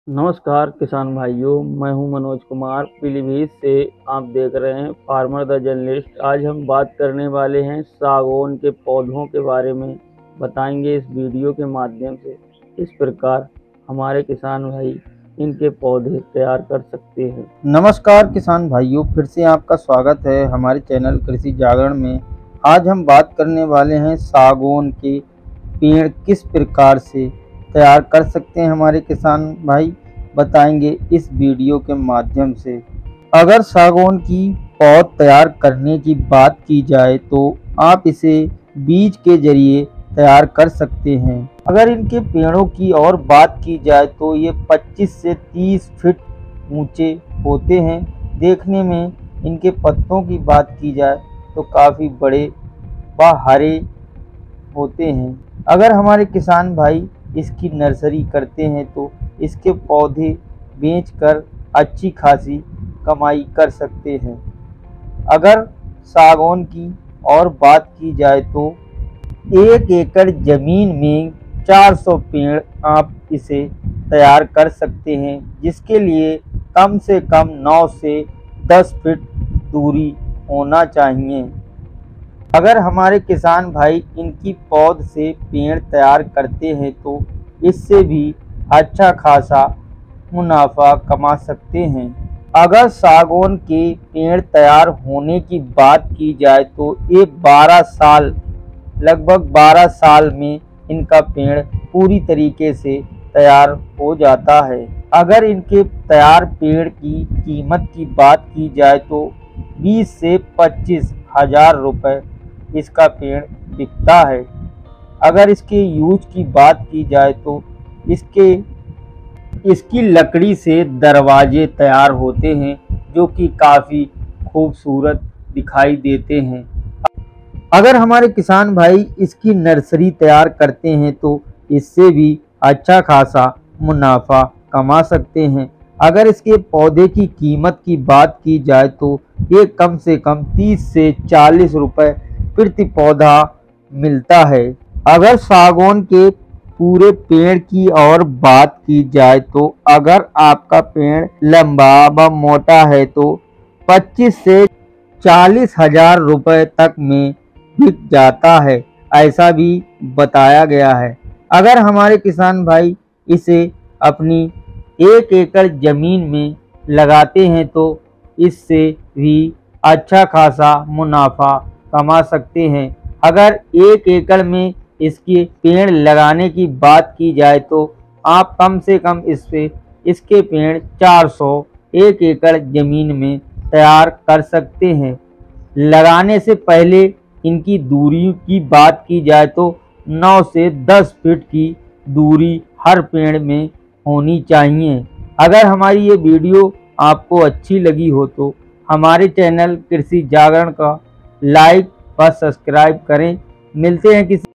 नमस्कार किसान भाइयों, मैं हूं मनोज कुमार पीलीभीत से। आप देख रहे हैं फार्मर द जर्नलिस्ट। आज हम बात करने वाले हैं सागौन के पौधों के बारे में। बताएंगे इस वीडियो के माध्यम से इस प्रकार हमारे किसान भाई इनके पौधे तैयार कर सकते हैं। नमस्कार किसान भाइयों, फिर से आपका स्वागत है हमारे चैनल कृषि जागरण में। आज हम बात करने वाले हैं सागौन के पेड़ किस प्रकार से तैयार कर सकते हैं हमारे किसान भाई, बताएंगे इस वीडियो के माध्यम से। अगर सागौन की पौध तैयार करने की बात की जाए तो आप इसे बीज के जरिए तैयार कर सकते हैं। अगर इनके पेड़ों की और बात की जाए तो ये 25 से 30 फीट ऊंचे होते हैं। देखने में इनके पत्तों की बात की जाए तो काफ़ी बड़े व हरे होते हैं। अगर हमारे किसान भाई इसकी नर्सरी करते हैं तो इसके पौधे बेचकर अच्छी खासी कमाई कर सकते हैं। अगर सागौन की और बात की जाए तो 1 एकड़ ज़मीन में 400 पेड़ आप इसे तैयार कर सकते हैं, जिसके लिए कम से कम 9 से 10 फीट दूरी होना चाहिए। अगर हमारे किसान भाई इनकी पौध से पेड़ तैयार करते हैं तो इससे भी अच्छा खासा मुनाफा कमा सकते हैं। अगर सागौन के पेड़ तैयार होने की बात की जाए तो ये लगभग 12 साल में इनका पेड़ पूरी तरीके से तैयार हो जाता है। अगर इनके तैयार पेड़ की कीमत की बात की जाए तो 20 से 25 हजार रुपये इसका पेड़ बिकता है। अगर इसके यूज की बात की जाए तो इसकी लकड़ी से दरवाजे तैयार होते हैं, जो कि काफ़ी खूबसूरत दिखाई देते हैं। अगर हमारे किसान भाई इसकी नर्सरी तैयार करते हैं तो इससे भी अच्छा खासा मुनाफा कमा सकते हैं। अगर इसके पौधे की कीमत की बात की जाए तो ये कम से कम 30 से 40 रुपये प्रति पौधा मिलता है। अगर सागौन के पूरे पेड़ की और बात की जाए तो अगर आपका पेड़ लंबा व मोटा है तो 25 से 40 हजार रुपये तक में बिक जाता है, ऐसा भी बताया गया है। अगर हमारे किसान भाई इसे अपनी 1 एकड़ ज़मीन में लगाते हैं तो इससे भी अच्छा खासा मुनाफा कमा सकते हैं। अगर 1 एकड़ में इसके पेड़ लगाने की बात की जाए तो आप कम से कम इसके पेड़ 400 1 एकड़ ज़मीन में तैयार कर सकते हैं। लगाने से पहले इनकी दूरी की बात की जाए तो 9 से 10 फीट की दूरी हर पेड़ में होनी चाहिए। अगर हमारी ये वीडियो आपको अच्छी लगी हो तो हमारे चैनल कृषि जागरण का लाइक व सब्सक्राइब करें। मिलते हैं किसी